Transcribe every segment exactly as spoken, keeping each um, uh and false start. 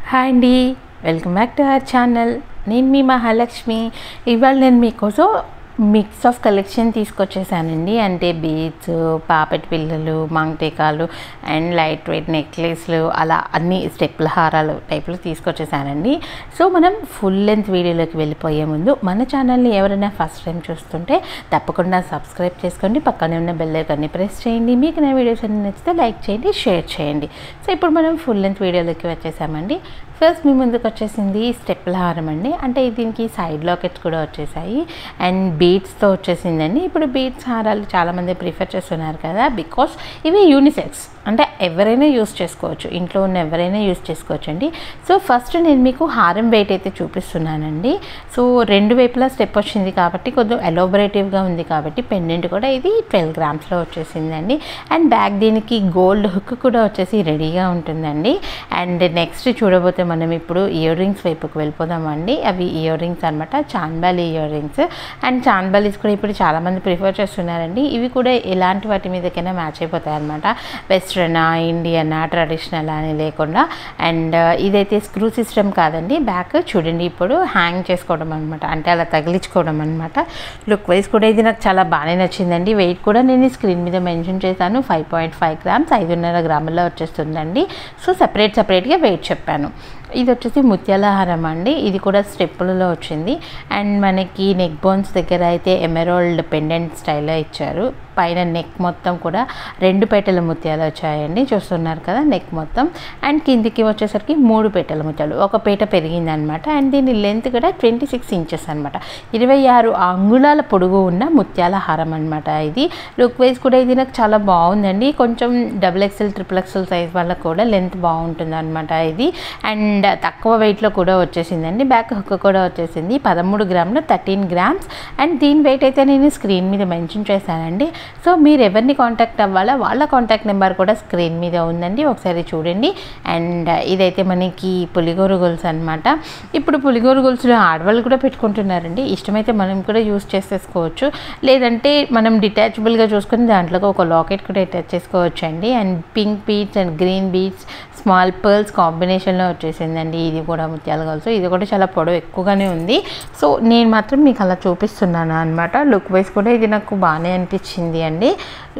Hi అండి, welcome back to our channel. నేను మీ మహాలక్ష్మి. ఇవాళ నేను మీకోసం మిక్స్ ఆఫ్ కలెక్షన్ తీసుకొచ్చేసానండి. అంటే బీడ్స్, పాపెట్ పిల్లలు, మంగటికాలు అండ్ లైట్ వెయిట్ నెక్లెస్లు, అలా అన్ని స్టెప్ల హారాలు టైప్లో తీసుకొచ్చేసానండి. సో మనం ఫుల్ లెంత్ వీడియోలోకి వెళ్ళిపోయే ముందు మన ఛానల్ని ఎవరైనా ఫస్ట్ టైం చూస్తుంటే తప్పకుండా సబ్స్క్రైబ్ చేసుకోండి, పక్కనే ఉన్న బెల్ ఐకాన్ని ప్రెస్ చేయండి. మీకు నా వీడియోస్ అన్ని నచ్చితే లైక్ చేయండి, షేర్ చేయండి. సో ఇప్పుడు మనం ఫుల్ లెంత్ వీడియోలోకి వచ్చేసామండి. ఫస్ట్ మీ ముందుకు వచ్చేసింది స్టెప్ల హారం అండి. అంటే దీనికి సైడ్ లాకెట్స్ కూడా వచ్చేసాయి అండ్ బీడ్స్తో వచ్చేసిందండి. ఇప్పుడు బీడ్స్ హారాలు చాలామంది ప్రిఫర్ చేస్తున్నారు కదా, బికాస్ ఇవి యూనిసెక్స్, అంటే ఎవరైనా యూస్ చేసుకోవచ్చు, ఇంట్లో ఉన్న ఎవరైనా యూస్ చేసుకోవచ్చు అండి. సో ఫస్ట్ నేను మీకు హారం వెయిట్ అయితే చూపిస్తున్నానండి. సో రెండు వైపులా స్టెప్ వచ్చింది కాబట్టి కొంచెం ఎలాబరేటివ్గా ఉంది కాబట్టి పెండెంట్ కూడా ఇది ట్వెల్వ్ గ్రామ్స్లో వచ్చేసిందండి. అండ్ బ్యాక్ దీనికి గోల్డ్ హుక్ కూడా వచ్చేసి రెడీగా ఉంటుందండి. అండ్ నెక్స్ట్ చూడబోతే మనం ఇప్పుడు ఇయర్ రింగ్స్ వైపుకి వెళ్ళిపోదామండి. అవి ఇయర్ రింగ్స్ అనమాట, chandbali ear rings. And chandbalis కూడా ఇప్పుడు చాలామంది ప్రిఫర్ చేస్తున్నారండి. ఇవి కూడా ఎలాంటి వాటి మీదకైనా మ్యాచ్ అయిపోతాయి అనమాట. వెస్ట్రనా, ఇండియనా, ట్రెడిషనల్ అని లేకుండా. అండ్ ఇదైతే స్క్రూ సిస్టమ్ కాదండి, బ్యాక్ చూడండి ఇప్పుడు హ్యాంగ్ చేసుకోవడం అనమాట, అంటే అలా తగిలించుకోవడం అనమాట. లుక్ వైజ్ కూడా ఇది నాకు చాలా బాగానే నచ్చిందండి. వెయిట్ కూడా నేను స్క్రీన్ మీద మెన్షన్ చేశాను, ఫైవ్ పాయింట్ ఫైవ్ గ్రామ్స్ ఐదున్నర గ్రాముల్లో వచ్చేస్తుందండి. సో సపరేట్ సపరేట్గా వెయిట్ చెప్పాను. ఇది వచ్చేసి ముత్యాల హారం అండి. ఇది కూడా స్టెప్పులలో వచ్చింది. అండ్ మనకి నెక్ బోన్స్ దగ్గర అయితే ఎమెరాల్డ్ పెండెంట్ స్టైల్లో ఇచ్చారు. పైన నెక్ మొత్తం కూడా రెండు పేటల ముత్యాలు వచ్చాయండి, చూస్తున్నారు కదా నెక్ మొత్తం. అండ్ కిందికి వచ్చేసరికి మూడు పేటల ముత్యాలు, ఒక పేట పెరిగింది అనమాట. అండ్ దీని లెంత్ కూడా ట్వంటీ సిక్స్ ఇంచెస్ అనమాట, ఇరవై ఆరు అంగుళాల పొడుగు ఉన్న ముత్యాల హారం అనమాట. ఇది లుక్ వైజ్ కూడా ఇది నాకు చాలా బాగుందండి. కొంచెం double XL triple XL size వాళ్ళకు కూడా లెంత్ బాగుంటుంది అనమాట ఇది. అండ్ తక్కువ వెయిట్లో కూడా వచ్చేసిందండి. బ్యాక్ హుక్ కూడా వచ్చేసింది, పదమూడు గ్రాములు థర్టీన్ గ్రామ్స్. అండ్ దీని వెయిట్ అయితే నేను స్క్రీన్ మీద మెన్షన్ చేశానండి. సో మీరు ఎవరిని కాంటాక్ట్ అవ్వాలా వాళ్ళ కాంటాక్ట్ నెంబర్ కూడా స్క్రీన్ మీద ఉందండి, ఒకసారి చూడండి. అండ్ ఇదైతే మనకి పులిగోరు గొలుసు అనమాట. ఇప్పుడు పులిగోరు గొలుసులో ఆడవాళ్ళు కూడా పెట్టుకుంటున్నారండి. ఇష్టమైతే మనం కూడా యూస్ చేసేసుకోవచ్చు, లేదంటే మనం డిటాచబుల్గా చూసుకొని దాంట్లో ఒక లాకెట్ కూడా అటాచ్ చేసుకోవచ్చు అండి. And pink beads and green beads, small pearls కాంబినేషన్లో వచ్చేసిందండి. ఇది కూడా ముత్యాల గొలుసు, ఇది కూడా చాలా పొడవు ఎక్కువగానే ఉంది. సో నేను మాత్రం మీకు అలా చూపిస్తున్నాను అనమాట. లుక్ వైజ్ కూడా ఇది నాకు బాగానే అనిపించింది అండి,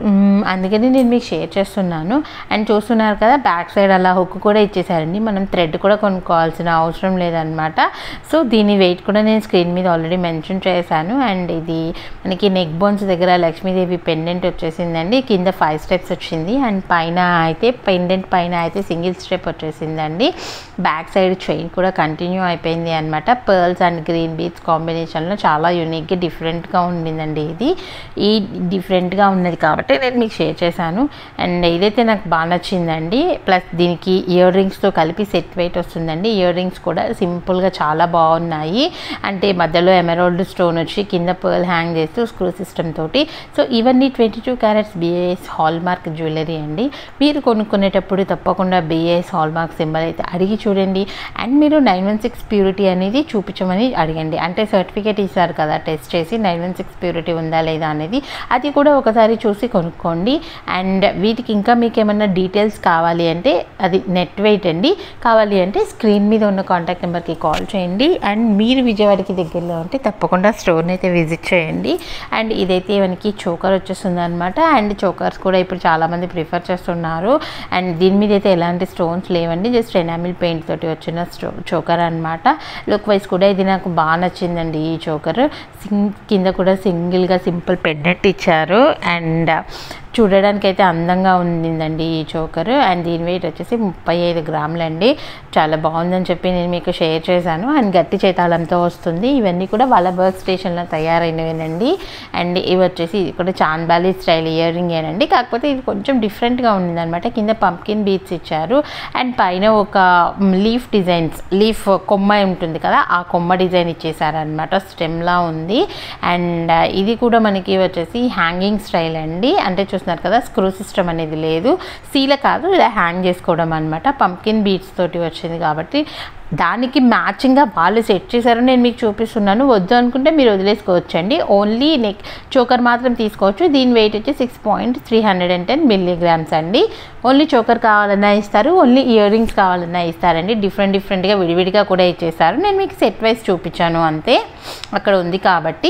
అందుకని నేను మీకు షేర్ చేస్తున్నాను. అండ్ చూస్తున్నారు కదా బ్యాక్ సైడ్ అలా హుక్ కూడా ఇచ్చేసారండి, మనం థ్రెడ్ కూడా కొనుక్కోవాల్సిన అవసరం లేదనమాట. సో దీని వెయిట్ కూడా నేను స్క్రీన్ మీద ఆల్రెడీ మెన్షన్ చేశాను. అండ్ ఇది మనకి నెక్ బోన్స్ దగ్గర లక్ష్మీదేవి పెండెంట్ వచ్చేసిందండి, కింద ఫైవ్ స్టెప్స్ వచ్చింది. అండ్ పైన అయితే పెండెంట్ పైన అయితే సింగిల్ స్టెప్ వచ్చేసిందండి. బ్యాక్ సైడ్ చైన్ కూడా కంటిన్యూ అయిపోయింది అనమాట. పర్ల్స్ అండ్ గ్రీన్ బీడ్స్ కాంబినేషన్లో చాలా యూనిక్గా డిఫరెంట్గా ఉండిందండి. ఇది ఈ డిఫరెంట్గా ఉన్నది కాబట్టి నేను మీకు షేర్ చేశాను. అండ్ ఇదైతే నాకు బాగా నచ్చిందండి. ప్లస్ దీనికి ఇయర్ రింగ్స్తో కలిపి సెట్ వెయిట్ వస్తుందండి. ఇయర్ రింగ్స్ కూడా సింపుల్గా చాలా బాగున్నాయి, అంటే మధ్యలో ఎమెరాల్డ్ స్టోన్ వచ్చి కింద పర్ల్ హ్యాంగ్ చేస్తూ స్క్రూ సిస్టమ్ తోటి. సో ఇవన్నీ twenty two carats BIS hallmark jewellery అండి. మీరు కొనుక్కునేటప్పుడు తప్పకుండా బిఏఎస్ హాల్ మార్క్ సింబల్ అయితే అడిగి చూడండి. అండ్ మీరు నైన్ వన్ సిక్స్ ప్యూరిటీ అనేది చూపించమని అడగండి, అంటే సర్టిఫికేట్ ఇస్తారు కదా టెస్ట్ చేసి నైన్ వన్ సిక్స్ ప్యూరిటీ ఉందా లేదా అనేది, అది కూడా ఒకసారి చూసి కొనుక్కోండి. అండ్ వీటికి ఇంకా మీకు ఏమన్నా డీటెయిల్స్ కావాలి అంటే అది నెట్ వెయిట్ అండి, కావాలి అంటే స్క్రీన్ మీద ఉన్న కాంటాక్ట్ నెంబర్కి కాల్ చేయండి. అండ్ మీరు విజయవాడకి దగ్గరలో ఉంటే తప్పకుండా స్టోర్ని అయితే విజిట్ చేయండి. అండ్ ఇదైతే మనకి చోకర్ వచ్చేస్తుంది అనమాట. అండ్ చోకర్స్ కూడా ఇప్పుడు చాలామంది ప్రిఫర్ చేస్తున్నారు. అండ్ దీని మీద అయితే ఎలాంటి స్టోన్స్ లేవండి, జస్ట్ ఎనామిల్ పెయింట్ తోటి వచ్చిన స్టో చోకర్ అనమాట. లుక్ వైజ్ కూడా ఇది నాకు బాగా నచ్చిందండి. ఈ చోకర్ సింగ్ కింద కూడా సింగిల్గా సింపుల్ పెండెంట్ ఇచ్చారు. అండ్ చూడడానికి అయితే అందంగా ఉండిందండి ఈ చోకర్. అండ్ దీని వెయిట్ వచ్చేసి ముప్పై ఐదు గ్రాములండి. చాలా బాగుందని చెప్పి నేను మీకు షేర్ చేశాను. అండ్ గట్టి చేతాళంతో వస్తుంది. ఇవన్నీ కూడా వాళ్ళ వర్క్ స్టేషన్లో తయారైనవేనండి. అండ్ ఇవి వచ్చేసి ఇది కూడా చాన్బాలి స్టైల్ ఇయర్ రింగ్ ఏనండి, కాకపోతే ఇది కొంచెం డిఫరెంట్గా ఉండిందనమాట. కింద పంప్కిన్ బీడ్స్ ఇచ్చారు. అండ్ పైన ఒక లీఫ్ డిజైన్స్, లీఫ్ కొమ్మ ఉంటుంది కదా, ఆ కొమ్మ డిజైన్ ఇచ్చేసారనమాట, స్టెమ్లా ఉంది. అండ్ ఇది కూడా మనకి వచ్చేసి హ్యాంగింగ్ హ్యాంగింగ్ స్టైల్ అండి. అంటే చూస్తున్నారు కదా, స్క్రూ సిస్టమ్ అనేది లేదు, సీల కాదు, ఇలా హ్యాంగ్ చేసుకోవడం అనమాట. పంకిన్ బీడ్స్ తోటి వచ్చింది కాబట్టి దానికి మ్యాచింగ్గా వాళ్ళు సెట్ చేశారు. నేను మీకు చూపిస్తున్నాను, వద్దు అనుకుంటే మీరు వదిలేసుకోవచ్చండి. ఓన్లీ నెక్ చోకర్ మాత్రం తీసుకోవచ్చు. దీని వెయిట్ వచ్చి six point three hundred and ten milligrams అండి. ఓన్లీ చోకర్ కావాలన్నా ఇస్తారు, ఓన్లీ ఇయర్ రింగ్స్ కావాలన్నా ఇస్తారండి. డిఫరెంట్ డిఫరెంట్గా విడివిడిగా కూడా ఇచ్చేస్తారు. నేను మీకు సెట్ వైజ్ చూపించాను అంతే, అక్కడ ఉంది కాబట్టి.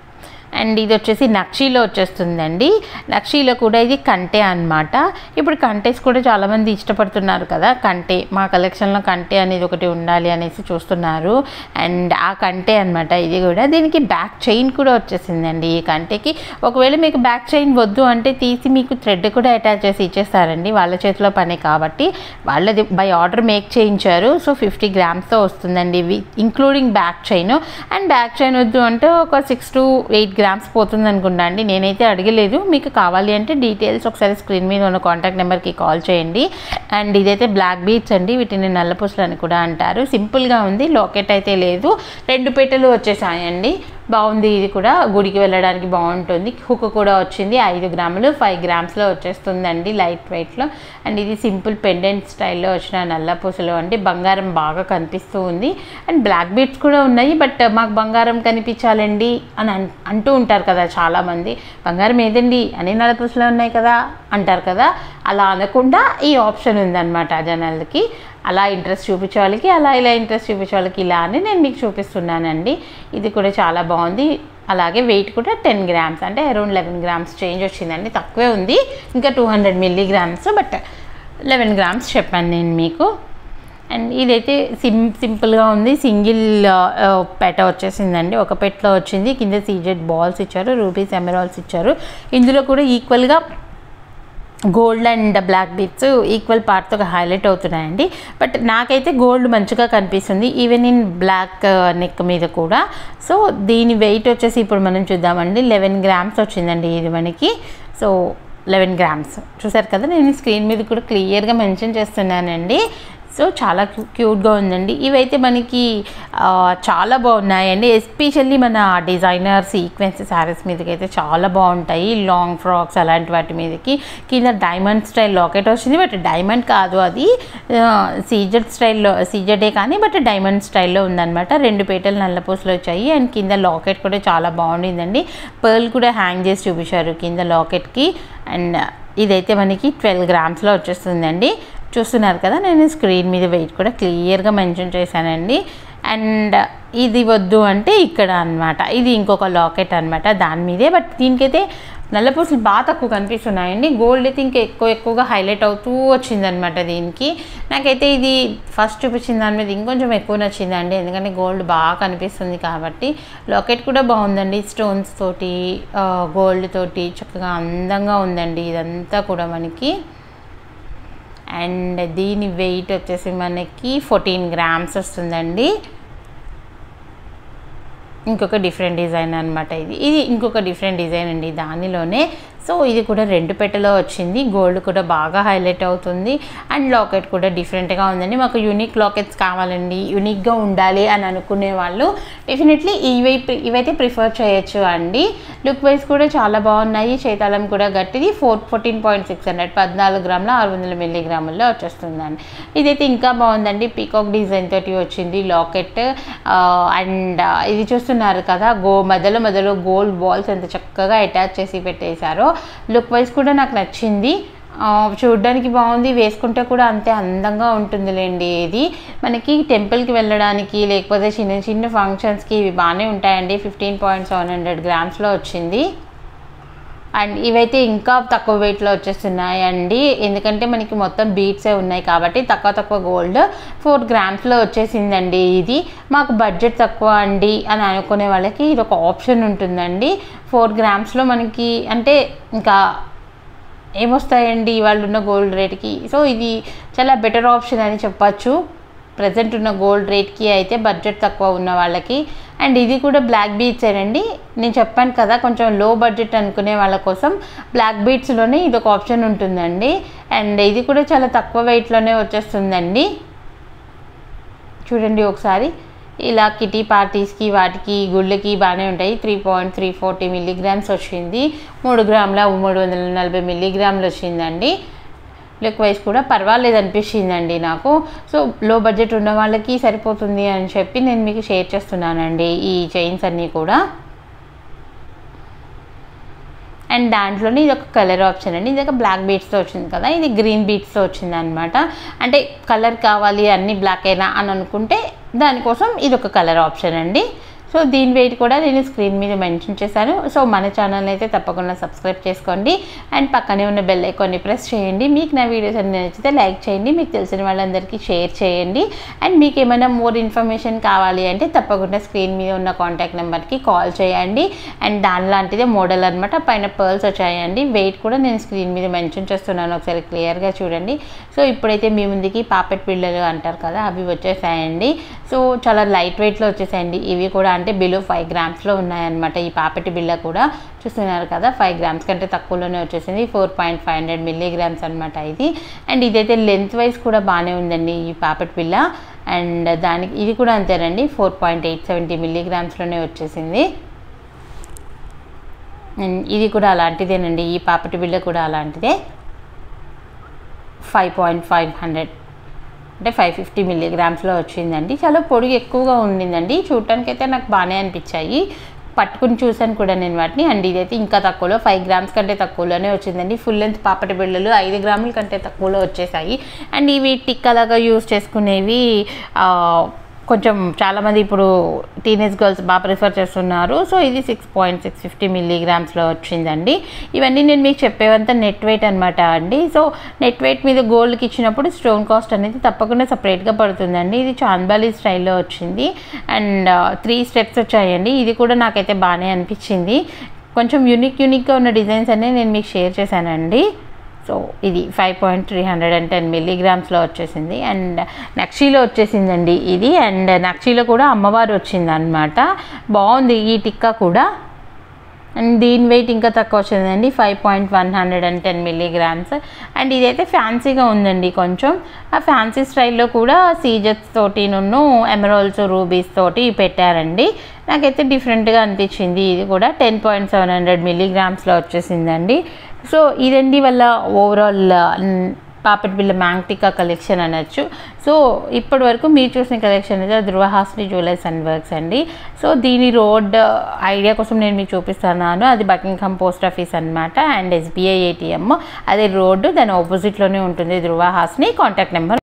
అండ్ ఇది వచ్చేసి నక్షీలో వచ్చేస్తుందండి. నక్షీలో కూడా ఇది కంటే అనమాట. ఇప్పుడు కంటేస్ కూడా చాలామంది ఇష్టపడుతున్నారు కదా, కంటే మా కలెక్షన్లో కంటే అనేది ఒకటి ఉండాలి అనేసి చూస్తున్నారు. అండ్ ఆ కంటే అనమాట ఇది కూడా. దీనికి బ్యాక్ చైన్ కూడా వచ్చేసిందండి ఈ కంటేకి. ఒకవేళ మీకు బ్యాక్ చైన్ వద్దు అంటే తీసి మీకు థ్రెడ్ కూడా అటాచ్ చేసి ఇచ్చేస్తారండి, వాళ్ళ చేతిలో పని కాబట్టి. వాళ్ళది బై ఆర్డర్ మేక్ చేయించారు. సో ఫిఫ్టీ గ్రామ్స్తో వస్తుందండి ఇవి, including back chain. And back chain వద్దు అంటే ఒక సిక్స్ టు ఎయిట్ గ్రామ్స్ పోతుంది అనుకుంటా అండి, నేనైతే అడగలేదు. మీకు కావాలి అంటే డీటెయిల్స్ ఒకసారి స్క్రీన్ మీద ఉన్న కాంటాక్ట్ నెంబర్కి కాల్ చేయండి. అండ్ ఇదైతే బ్లాక్ బీడ్స్ అండి, వీటిని నల్లపూసలు అని కూడా అంటారు. సింపుల్గా ఉంది, లాకెట్ అయితే లేదు, రెండు పెట్టెలు వచ్చేసాయండి. బాగుంది, ఇది కూడా గుడికి వెళ్ళడానికి బాగుంటుంది. హుక్ కూడా వచ్చింది, ఐదు గ్రాములు ఫైవ్ గ్రామ్స్లో వచ్చేస్తుందండి, లైట్ వెయిట్లో. అండ్ ఇది సింపుల్ పెండెంట్ స్టైల్లో వచ్చిన నల్ల పూసలు అండి. బంగారం బాగా కనిపిస్తూ ఉంది. అండ్ బ్లాక్ బీడ్స్ కూడా ఉన్నాయి, బట్ మాకు బంగారం కనిపించాలండి అని అంటూ ఉంటారు కదా చాలామంది. బంగారం ఏదండి అన్ని నల్ల పూసలు ఉన్నాయి కదా అంటారు కదా, అలా అనకుండా ఈ ఆప్షన్ ఉందన్నమాట జనాలకి. అలా ఇంట్రెస్ట్ చూపించే వాళ్ళకి అలా, ఇలా ఇంట్రెస్ట్ చూపించే వాళ్ళకి ఇలా అని నేను మీకు చూపిస్తున్నానండి. ఇది కూడా చాలా బాగుంది. అలాగే వెయిట్ కూడా టెన్ గ్రామ్స్ అంటే అరౌండ్ లెవెన్ గ్రామ్స్ చేంజ్ వచ్చిందండి, తక్కువే ఉంది. ఇంకా two hundred milligrams, but eleven grams చెప్పాను నేను మీకు. అండ్ ఇదైతే సిం సింపుల్గా ఉంది, సింగిల్ పెట్ట వచ్చేసిందండి. ఒక పెట్టలో వచ్చింది, కింద సీజెడ్ బాల్స్ ఇచ్చారు, రూబీస్ ఎమరాల్డ్స్ ఇచ్చారు. ఇందులో కూడా ఈక్వల్గా gold and black beads equal పార్ట్తో హైలైట్ అవుతున్నాయండి. బట్ నాకైతే గోల్డ్ మంచిగా కనిపిస్తుంది, ఈవెన్ ఇన్ బ్లాక్ నెక్ మీద కూడా. సో దీని వెయిట్ వచ్చేసి ఇప్పుడు మనం చూద్దామండి, లెవెన్ గ్రామ్స్ వచ్చిందండి ఇది మనకి. సో లెవెన్ గ్రామ్స్ చూసారు కదా, నేను స్క్రీన్ మీద కూడా క్లియర్గా మెన్షన్ చేస్తున్నానండి. సో చాలా క్యూ క్యూట్గా ఉందండి. ఇవైతే మనకి చాలా బాగున్నాయండి, ఎస్పెషల్లీ మన డిజైనర్ సీక్వెన్స్ శారీస్ మీదకి అయితే చాలా బాగుంటాయి. లాంగ్ ఫ్రాక్స్ అలాంటి వాటి మీదకి. కింద డైమండ్ స్టైల్ లాకెట్ వచ్చింది, బట్ డైమండ్ కాదు, అది సీజెడ్ స్టైల్లో, సీజెడే కానీ బట్ డైమండ్ స్టైల్లో ఉందన్నమాట. రెండు పేటలు నల్లపూసలు వచ్చాయి. అండ్ కింద లాకెట్ కూడా చాలా బాగుండిందండి. పర్ల్ కూడా హ్యాంగ్ చేసి చూపించారు కింద లాకెట్కి. అండ్ ఇదైతే మనకి ట్వెల్వ్ గ్రామ్స్లో వచ్చేస్తుందండి. చూస్తున్నారు కదా, నేను స్క్రీన్ మీద వెయిట్ కూడా క్లియర్గా మెన్షన్ చేశానండి. అండ్ ఇది వద్దు అంటే ఇక్కడ అనమాట, ఇది ఇంకొక లాకెట్ అనమాట దాని మీదే. బట్ దీనికైతే నల్లపూసలు బాగా తక్కువ కనిపిస్తున్నాయండి, గోల్డ్ అయితే ఇంకా ఎక్కువ ఎక్కువగా హైలైట్ అవుతూ వచ్చిందనమాట దీనికి. నాకైతే ఇది ఫస్ట్ చూపించిన దాని మీద ఇంకొంచెం ఎక్కువ నచ్చిందండి, ఎందుకంటే గోల్డ్ బాగా కనిపిస్తుంది కాబట్టి. లాకెట్ కూడా బాగుందండి, స్టోన్స్ తోటి గోల్డ్ తోటి చక్కగా అందంగా ఉందండి ఇదంతా కూడా మనకి. అండ్ దీని వెయిట్ వచ్చేసి మనకి ఫోర్టీన్ గ్రామ్స్ వస్తుందండి. ఇంకొక డిఫరెంట్ డిజైన్ అనమాట ఇది. ఇది ఇంకొక డిఫరెంట్ డిజైన్ అండి దానిలోనే. సో ఇది కూడా రెండు పెట్టెలో వచ్చింది, గోల్డ్ కూడా బాగా హైలైట్ అవుతుంది. అండ్ లాకెట్ కూడా డిఫరెంట్గా ఉందండి. మాకు యూనిక్ లాకెట్స్ కావాలండి, యూనిక్గా ఉండాలి అని అనుకునే వాళ్ళు డెఫినెట్లీ ఇవి ఇవైతే ప్రిఫర్ చేయొచ్చు అండి. లుక్ వైజ్ కూడా చాలా బాగున్నాయి. చేతాళం కూడా గట్టిది, four fourteen point six hundred పద్నాలుగు గ్రాముల ఆరు వందల మిల్లీగ్రాముల్లో వచ్చేస్తుందండి. ఇదైతే ఇంకా బాగుందండి, పీకాక్ డిజైన్ తోటి వచ్చింది లాకెట్. అండ్ ఇది చూస్తున్నారు కదా, గో మధ్యలో మధ్యలో గోల్డ్ బాల్స్ ఎంత చక్కగా అటాచ్ చేసి పెట్టేశారో. లుక్ వైజ్ కూడా నాకు నచ్చింది, చూడడానికి బాగుంది, వేసుకుంటే కూడా అంతే అందంగా ఉంటుందిలేండి. ఇది మనకి టెంపుల్కి వెళ్ళడానికి లేకపోతే చిన్న చిన్న ఫంక్షన్స్కి ఇవి బాగానే ఉంటాయండి. ఫిఫ్టీన్ పాయింట్ సెవెన్ హండ్రెడ్ గ్రామ్స్లో వచ్చింది. అండ్ ఇవైతే ఇంకా తక్కువ వెయిట్లో వచ్చేస్తున్నాయండి, ఎందుకంటే మనకి మొత్తం బీట్సే ఉన్నాయి కాబట్టి. తక్కువ తక్కువ గోల్డ్ ఫోర్ గ్రామ్స్లో వచ్చేసిందండి. ఇది మాకు బడ్జెట్ తక్కువ అండి అని అనుకునే వాళ్ళకి ఇది ఒక ఆప్షన్ ఉంటుందండి. ఫోర్ గ్రామ్స్లో మనకి అంటే ఇంకా ఏమొస్తాయండి వాళ్ళు ఉన్న గోల్డ్ రేట్కి. సో ఇది చాలా బెటర్ ఆప్షన్ అని చెప్పచ్చు ప్రజెంట్ ఉన్న గోల్డ్ రేట్కి అయితే, బడ్జెట్ తక్కువ ఉన్న వాళ్ళకి. అండ్ ఇది కూడా బ్లాక్ బీడ్స్ ఏనండి, నేను చెప్పాను కదా కొంచెం లో బడ్జెట్ అనుకునే వాళ్ళ కోసం బ్లాక్ బీడ్స్లోనే ఇది ఒక ఆప్షన్ ఉంటుందండి. అండ్ ఇది కూడా చాలా తక్కువ వెయిట్లోనే వచ్చేస్తుందండి. చూడండి ఒకసారి, ఇలా కిటీ పార్టీస్కి వాటికి గుళ్ళకి బాగానే ఉంటాయి. Three point three forty milligrams వచ్చింది. మూడు గ్రాముల మూడు వందల నలభై మిల్లీగ్రాములు వచ్చిందండి. లుక్ వైజ్ కూడా పర్వాలేదు అనిపించిందండి నాకు. సో లో బడ్జెట్ ఉన్న వాళ్ళకి సరిపోతుంది అని చెప్పి నేను మీకు షేర్ చేస్తున్నానండి ఈ చైన్స్ అన్నీ కూడా. అండ్ దాంట్లోనే ఇది ఒక కలర్ ఆప్షన్ అండి. ఇది ఒక బ్లాక్ బీడ్స్తో వచ్చింది కదా, ఇది గ్రీన్ బీడ్స్తో వచ్చింది అనమాట. అంటే కలర్ కావాలి అన్నీ బ్లాక్ అయినా అని అనుకుంటే దానికోసం ఇది ఒక కలర్ ఆప్షన్ అండి. సో దీని వెయిట్ కూడా నేను స్క్రీన్ మీద మెన్షన్ చేశాను. సో మన ఛానల్ అయితే తప్పకుండా సబ్స్క్రైబ్ చేసుకోండి అండ్ పక్కనే ఉన్న బెల్ ఐకాన్ని ప్రెస్ చేయండి. మీకు నా వీడియోస్ అన్ని నచ్చితే లైక్ చేయండి, మీకు తెలిసిన వాళ్ళందరికీ షేర్ చేయండి. అండ్ మీకు ఏమైనా మోర్ ఇన్ఫర్మేషన్ కావాలి అంటే తప్పకుండా స్క్రీన్ మీద ఉన్న కాంటాక్ట్ నెంబర్కి కాల్ చేయండి. అండ్ దాని లాంటిదే మోడల్ అనమాట. పైన పర్ల్స్ వచ్చాయండి. వెయిట్ కూడా నేను స్క్రీన్ మీద మెన్షన్ చేస్తున్నాను, ఒకసారి క్లియర్గా చూడండి. సో ఇప్పుడైతే మీ ముందుకి పాపెట్ పిల్లలు అంటారు కదా, అవి వచ్చేసాయండి. సో చాలా లైట్ వెయిట్లో వచ్చేసాయండి ఇవి కూడా. అంటే బిలో ఫైవ్ గ్రామ్స్లో ఉన్నాయన్నమాట ఈ పాపెట్ బిళ్ళ కూడా. చూస్తున్నారు కదా, ఫైవ్ గ్రామ్స్ కంటే తక్కువలోనే వచ్చేసింది. Four point five hundred milligrams అనమాట ఇది. అండ్ ఇదైతే లెంత్ వైజ్ కూడా బాగానే ఉందండి ఈ పాపెట్ బిళ్ళ. అండ్ దానికి ఇది కూడా అంతేనండి, ఫోర్ పాయింట్ ఎయిట్ సెవెంటీ మిల్లీగ్రామ్స్లోనే వచ్చేసింది. అండ్ ఇది కూడా అలాంటిదేనండి, ఈ పాపెట్ బిళ్ళ కూడా అలాంటిదే. ఫైవ్ పాయింట్ ఫైవ్ హండ్రెడ్ అంటే ఫైవ్ ఫిఫ్టీ మిల్లీగ్రామ్స్లో వచ్చిందండి. చాలా పొడుగు ఎక్కువగా ఉండిందండి. చూడటానికి అయితే నాకు బాగానే అనిపించాయి, పట్టుకుని చూసాను కూడా నేను వాటిని. అండ్ ఇదైతే ఇంకా తక్కువలో, ఫైవ్ గ్రామ్స్ కంటే తక్కువలోనే వచ్చిందండి. ఫుల్ లెంత్ పాపటి బిళ్ళలు ఐదు గ్రాముల కంటే తక్కువలో వచ్చేసాయి. అండ్ ఇవి టిక్ అలాగా యూజ్ చేసుకునేవి కొంచెం చాలామంది ఇప్పుడు టీనేజ్ గర్ల్స్ బాగా ప్రిఫర్ చేస్తున్నారు. సో ఇది సిక్స్ పాయింట్ సిక్స్ ఫిఫ్టీ మిల్లీగ్రామ్స్లో వచ్చిందండి. ఇవన్నీ నేను మీకు చెప్పేవంతా నెట్ వెయిట్ అనమాట అండి. సో నెట్ వెయిట్ మీద గోల్డ్కి ఇచ్చినప్పుడు స్టోన్ కాస్ట్ అనేది తప్పకుండా సపరేట్గా పడుతుందండి. ఇది చాంద్బాలి స్టైల్లో వచ్చింది అండ్ త్రీ స్టెప్స్ వచ్చాయండి. ఇది కూడా నాకైతే బాగానే అనిపించింది. కొంచెం యూనిక్ యూనిక్గా ఉన్న డిజైన్స్ అన్నీ నేను మీకు షేర్ చేశానండి. సో ఇది five point three hundred and ten మిల్లీగ్రామ్స్లో వచ్చేసింది. అండ్ నక్షీలో వచ్చేసిందండి ఇది. అండ్ నక్షీలో కూడా అమ్మవారు వచ్చింది అనమాట. బాగుంది ఈ టిక్కా కూడా. అండ్ దీని వెయిట్ ఇంకా తక్కువ వచ్చిందండి, five point one hundred and ten milligrams. And ఇదైతే ఫ్యాన్సీగా ఉందండి కొంచెం. ఆ ఫ్యాన్సీ స్టైల్లో కూడా సీజెట్స్ తోటి నన్ను ఎమరాల్డ్స్ రూబీస్ తోటి పెట్టారండి. నాకైతే డిఫరెంట్గా అనిపించింది. ఇది కూడా టెన్ పాయింట్ సెవెన్ హండ్రెడ్ మిల్లీగ్రామ్స్లో వచ్చేసిందండి. సో ఇదండి వల్ల ఓవరాల్ పాపెట్ బిళ్ళ మ్యాంగ్టికా కలెక్షన్ అనొచ్చు. సో ఇప్పటి వరకు మీరు చూసిన కలెక్షన్ అయితే Dhruva Hasini jewellers and works అండి. సో దీని రోడ్ ఐడియా కోసం నేను మీకు చూపిస్తున్నాను. అది బకింగ్హమ్ పోస్ట్ ఆఫీస్ అనమాట. అండ్ ఎస్బీఐ ఏటీఎం అదే రోడ్డు, దాని ఆపోజిట్లోనే ఉంటుంది ధృవ హాసిని. Contact number